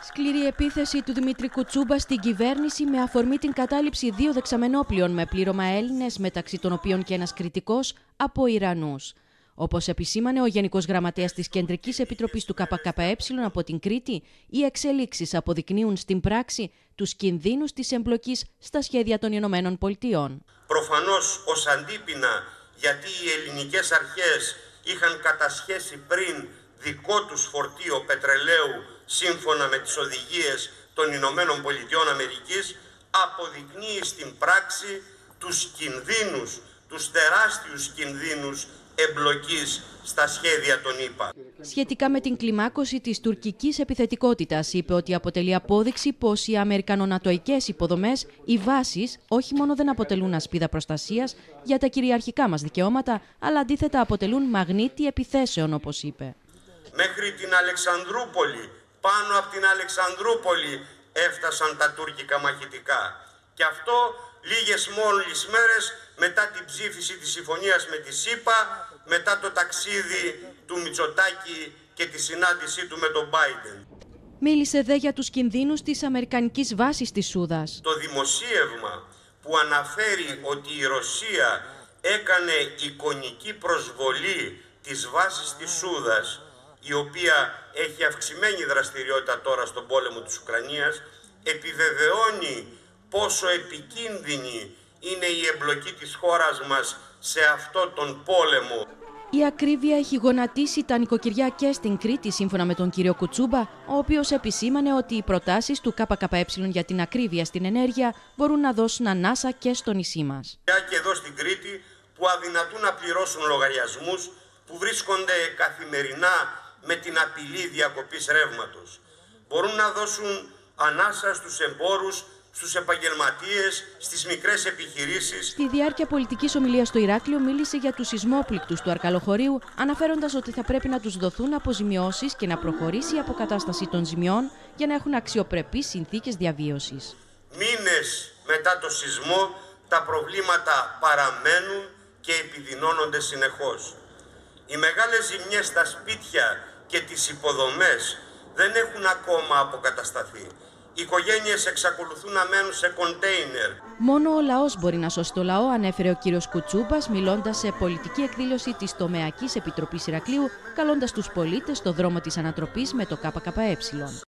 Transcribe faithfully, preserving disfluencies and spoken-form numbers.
Σκληρή επίθεση του Δημήτρη Κουτσούμπα στην κυβέρνηση με αφορμή την κατάληψη δύο δεξαμενόπλων με πλήρωμα Έλληνες, μεταξύ των οποίων και ένας κριτικός, από Ιρανούς. Όπως επισήμανε ο Γενικός Γραμματέας της Κεντρικής Επιτροπής του ΚΚΕ από την Κρήτη, οι εξελίξεις αποδεικνύουν στην πράξη τους κινδύνους της εμπλοκής στα σχέδια των Ηνωμένων Πολιτειών. Προφανώς ως αντίπεινα, γιατί οι ελληνικές αρχές είχαν κατασχέσει πριν δικό τους φορτίο πετρελαίου σύμφωνα με τις οδηγίες των Ηνωμένων Πολιτειών Αμερικής, αποδεικνύει στην πράξη τους κινδύνους, τους τεράστιους κινδύνους εμπλοκής στα σχέδια των ΗΠΑ. Σχετικά με την κλιμάκωση της τουρκικής επιθετικότητας, είπε ότι αποτελεί απόδειξη πως οι αμερικανονατοικές υποδομές, οι βάσεις, όχι μόνο δεν αποτελούν ασπίδα προστασίας για τα κυριαρχικά μας δικαιώματα, αλλά αντίθετα αποτελούν μαγνήτη επιθέσεων, όπως είπε. Μέχρι την Αλεξανδρούπολη, πάνω από την Αλεξανδρούπολη έφτασαν τα τουρκικά μαχητικά. Και αυτό λίγες μόλις μέρες μετά την ψήφιση της συμφωνίας με τη ΣΥΠΑ, μετά το ταξίδι του Μητσοτάκη και τη συνάντησή του με τον Μπάιντεν. Μίλησε δε για τους κινδύνους της αμερικανικής βάσης της Σούδας. Το δημοσίευμα που αναφέρει ότι η Ρωσία έκανε εικονική προσβολή της βάσης της Σούδας, η οποία έχει αυξημένη δραστηριότητα τώρα στον πόλεμο της Ουκρανίας, επιβεβαιώνει πόσο επικίνδυνη είναι η εμπλοκή της χώρας μας σε αυτό τον πόλεμο. Η ακρίβεια έχει γονατίσει τα νοικοκυριά και στην Κρήτη, σύμφωνα με τον κύριο Κουτσούμπα, ο οποίος επισήμανε ότι οι προτάσεις του ΚΚΕ για την ακρίβεια στην ενέργεια μπορούν να δώσουν ανάσα και στο νησί μας. Και εδώ στην Κρήτη, που αδυνατούν να πληρώσουν λογαριασμούς, που βρίσκονται καθημερινά με την απειλή διακοπής ρεύματος, μπορούν να δώσουν ανάσα στους εμπόρους, στους επαγγελματίες, στις μικρές επιχειρήσεις. Στη διάρκεια πολιτικής ομιλίας στο Ηράκλειο μίλησε για τους σεισμόπληκτους του Αρκαλοχωρίου, αναφέροντας ότι θα πρέπει να τους δοθούν αποζημιώσεις και να προχωρήσει η αποκατάσταση των ζημιών για να έχουν αξιοπρεπείς συνθήκες διαβίωσης. Μήνες μετά το σεισμό, τα προβλήματα παραμένουν και επιδεινώνονται συνεχώς. Οι μεγάλες ζημιές στα σπίτια και τις υποδομές δεν έχουν ακόμα αποκατασταθεί. Οι οικογένειες εξακολουθούν να μένουν σε κοντέινερ. Μόνο ο λαός μπορεί να σώσει το λαό, ανέφερε ο κύριος Κουτσούμπας, μιλώντας σε πολιτική εκδήλωση της Τομεακής Επιτροπής Ηρακλείου, καλώντας τους πολίτες στο δρόμο της ανατροπής με το ΚΚΕ.